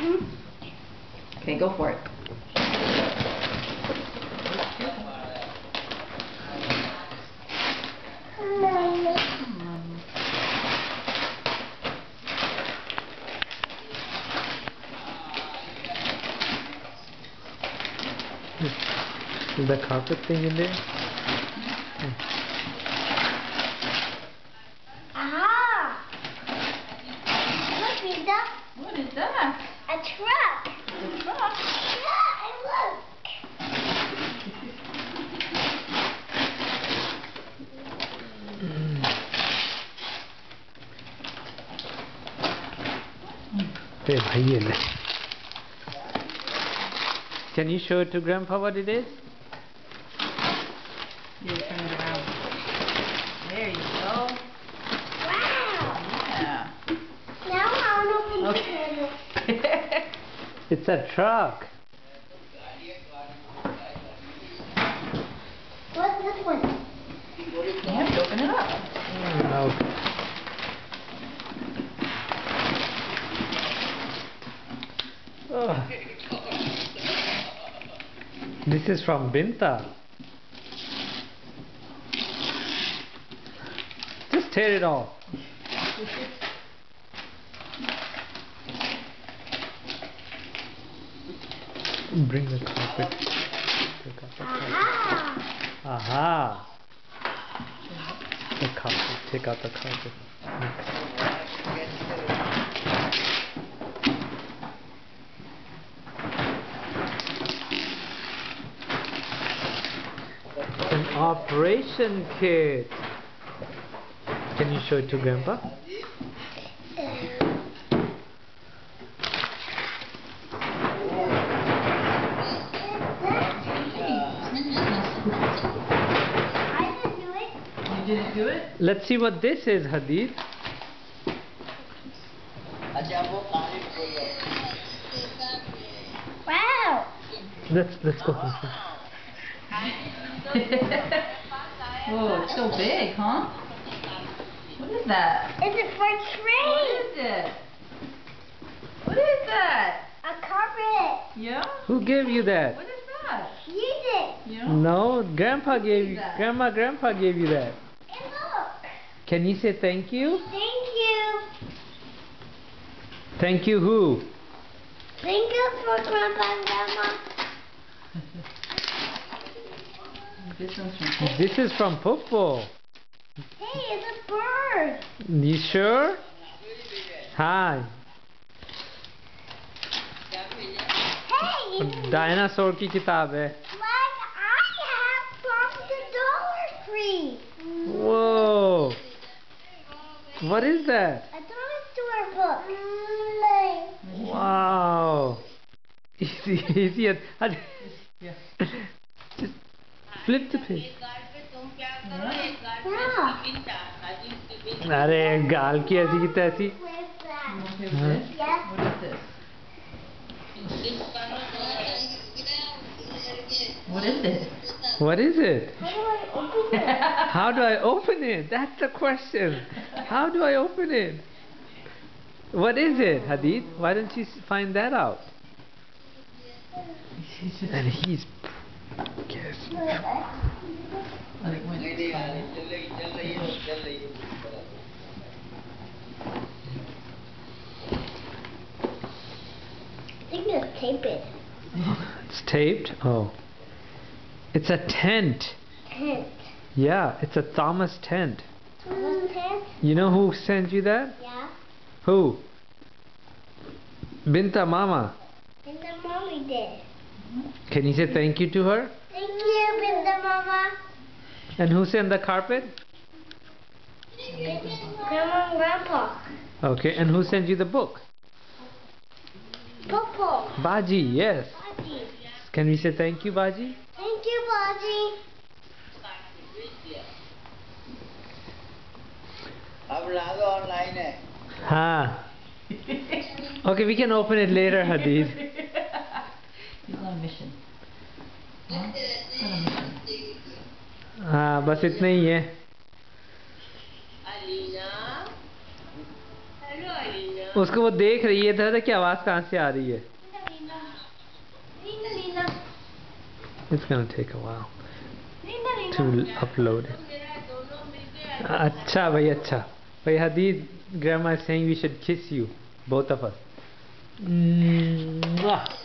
Okay, go for it. Is the carpet thing in there? Aha! Look, Rita. What is that? A truck. A truck? Yeah, and look. Hey, bhai, ye le. Can you show it to Grandpa what it is? You turn it around. There you go. Wow. Yeah. Now I want to Okay. open it. It's a truck. What's this one? You have to open it up. Okay. Oh. This is from Binta. Just tear it off. Bring the carpet. Aha! Aha! The carpet. Take out the carpet. An operation kit. Can you show it to Grandpa? I didn't do it. You didn't do it? Let's see what this is, Hadid. Wow. Let's go. Whoa, it's so big, huh? What is that? Is it for What train? is it? What is that? A carpet. Yeah? Who gave you that? What is that? Use it. Yeah? No, Grandpa gave you. that? Grandpa gave you that. And look. Can you say thank you? Thank you. Thank you who? Thank you for Grandpa and Grandma. This one's from This is from Popo. Hey, it's a bird. You sure? Hi. Hey, dinosaur की किताब है. like I have from the Dollar Tree. Whoa. What is that? A dollar store book. Wow. Easy. Yeah. Just flip the page. अरे गाल की ऐसी की तैसी. With that. Okay with this? Yes. What is this? What is it? What is it? How do I How do I open open it? it? That's the question. How do I open it? What is it, Hadid? Why don't you find that out? And he's guessing. Like when it's I think it's tape it. It's taped? Oh. It's a tent. Tent. Yeah, it's a Thomas tent. Thomas tent? You know who sent you that? Yeah. Who? Binta Mama. And the mommy did. Can you say thank you to her? Thank you, Binta Mama. And who sent the carpet? Grandma and Grandpa. Okay, and who sent you the book? Popo. Baji, yes. Baji. Can we say thank you, Baji? Thank you, Baji. Ha. Okay, we can open it later, Hadid. He's on a mission. Huh? He's on a mission. हाँ बस इतना ही है. Alina. Hello, Alina. उसको वो देख रही है इधर कि आवाज कहाँ से आ रही है. It's gonna take a while to upload it. अच्छा भाई अच्छा. भाई Hadid, grandma is saying we should kiss you, both of us. Mwah.